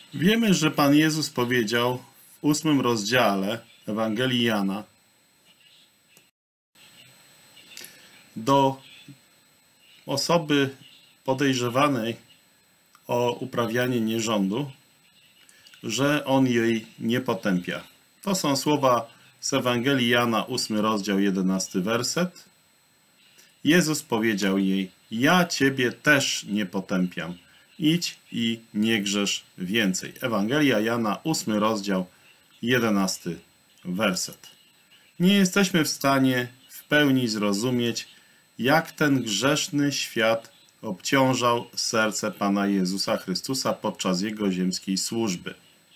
Wiemy, że Pan Jezus powiedział w 8 rozdziale Ewangelii Jana do osoby podejrzewanej o uprawianie nierządu, że On jej nie potępia. To są słowa z Ewangelii Jana, 8 rozdział, 11 werset. Jezus powiedział jej: ja Ciebie też nie potępiam. Idź i nie grzesz więcej. Ewangelia Jana, 8 rozdział, 11 werset. Nie jesteśmy w stanie w pełni zrozumieć, jak ten grzeszny świat obciążał serce Pana Jezusa Chrystusa podczas Jego ziemskiej służby.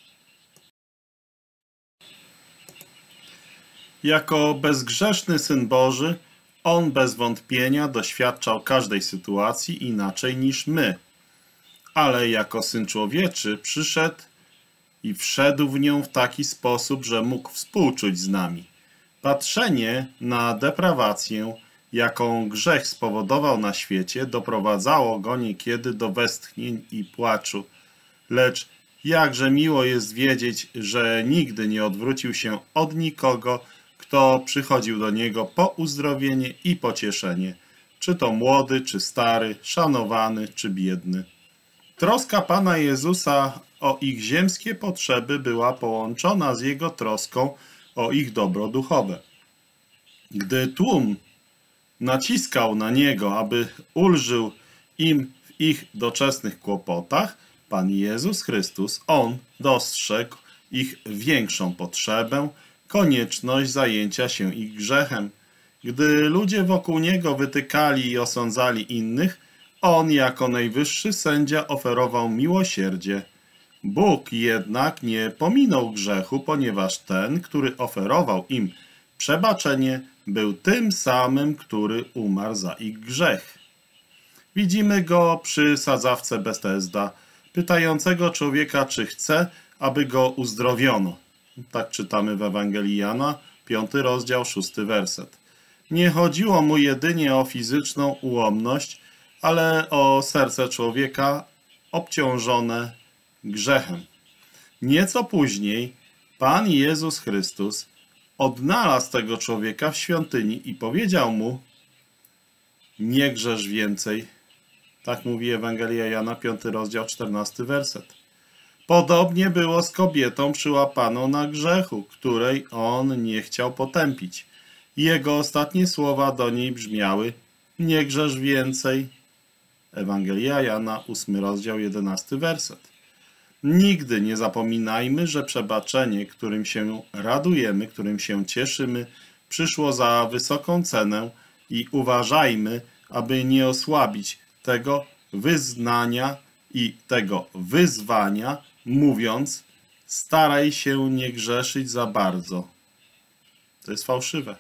Jako bezgrzeszny Syn Boży, On bez wątpienia doświadczał każdej sytuacji inaczej niż my. Ale jako Syn Człowieczy przyszedł i wszedł w nią w taki sposób, że mógł współczuć z nami. Patrzenie na deprawację, jaką grzech spowodował na świecie, doprowadzało go niekiedy do westchnień i płaczu. Lecz jakże miło jest wiedzieć, że nigdy nie odwrócił się od nikogo, kto przychodził do niego po uzdrowienie i pocieszenie, czy to młody, czy stary, szanowany, czy biedny. Troska Pana Jezusa o ich ziemskie potrzeby była połączona z Jego troską o ich dobro duchowe. Gdy tłum naciskał na Niego, aby ulżył im w ich doczesnych kłopotach, Pan Jezus Chrystus, On dostrzegł ich większą potrzebę, konieczność zajęcia się ich grzechem. Gdy ludzie wokół Niego wytykali i osądzali innych, On jako najwyższy sędzia oferował miłosierdzie. Bóg jednak nie pominął grzechu, ponieważ ten, który oferował im przebaczenie, był tym samym, który umarł za ich grzech. Widzimy go przy sadzawce Betesda, pytającego człowieka, czy chce, aby go uzdrowiono. Tak czytamy w Ewangelii Jana, 5 rozdział, 6 werset. Nie chodziło mu jedynie o fizyczną ułomność, ale o serce człowieka obciążone grzechem. Nieco później Pan Jezus Chrystus odnalazł tego człowieka w świątyni i powiedział mu: nie grzesz więcej. Tak mówi Ewangelia Jana, 5 rozdział, 14 werset. Podobnie było z kobietą przyłapaną na grzechu, której on nie chciał potępić. Jego ostatnie słowa do niej brzmiały: nie grzesz więcej. Ewangelia Jana, 8 rozdział, 11 werset. Nigdy nie zapominajmy, że przebaczenie, którym się radujemy, którym się cieszymy, przyszło za wysoką cenę i uważajmy, aby nie osłabić tego wyznania i tego wyzwania, mówiąc: staraj się nie grzeszyć za bardzo. To jest fałszywe.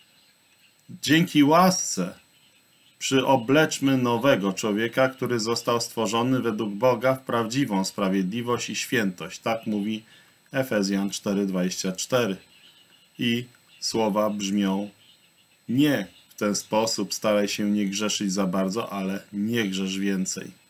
Dzięki łasce przyobleczmy nowego człowieka, który został stworzony według Boga w prawdziwą sprawiedliwość i świętość. Tak mówi Efezjan 4:24. I słowa brzmią: nie w ten sposób staraj się nie grzeszyć za bardzo, ale nie grzesz więcej.